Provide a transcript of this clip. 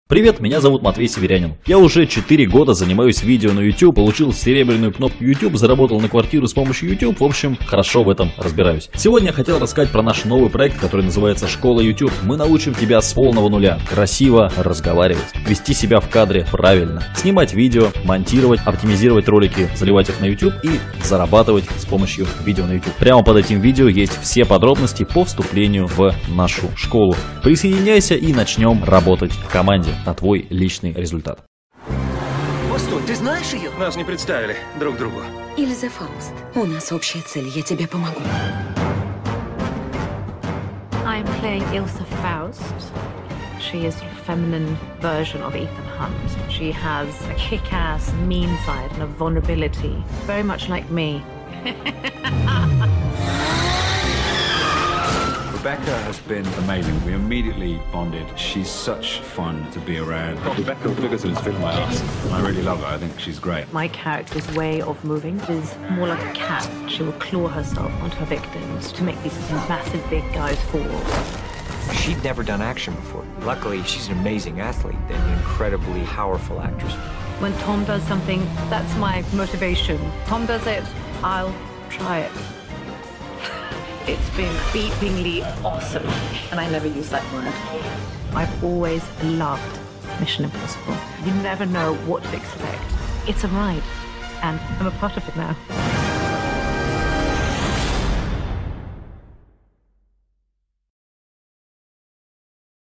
Привет, меня зовут Матвей Северянин. Я уже 4 года занимаюсь видео на YouTube, получил серебряную кнопку YouTube, заработал на квартиру с помощью YouTube, в общем, хорошо в этом разбираюсь. Сегодня я хотел рассказать про наш новый проект, который называется «Школа YouTube». Мы научим тебя с полного нуля красиво разговаривать, вести себя в кадре правильно, снимать видео, монтировать, оптимизировать ролики, заливать их на YouTube и зарабатывать с помощью видео на YouTube. Прямо под этим видео есть все подробности по вступлению в нашу школу. Присоединяйся и начнем работать в команде на твой личный результат. Постой, ты знаешь ее? Нас не представили друг другу. Ильза Фауст. У нас общая цель, я тебе помогу. I'm playing Ilsa Faust. She is a feminine version of Ethan Hunt. She has a kick-ass, mean side and a vulnerability, very much like me. Rebecca has been amazing. We immediately bonded. She's such fun to be around. Rebecca Ferguson's fit my ass. I really love her. I think she's great. My character's way of moving is more like a cat. She will claw herself onto her victims to make these massive big guys fall. She'd never done action before. Luckily, she's an amazing athlete and an incredibly powerful actress. When Tom does something, that's my motivation. Tom does it, I'll try it. It's been beepingly awesome, and I never use that word. I've always loved Mission Impossible. You never know what to expect. It's a ride, and I'm a part of it now.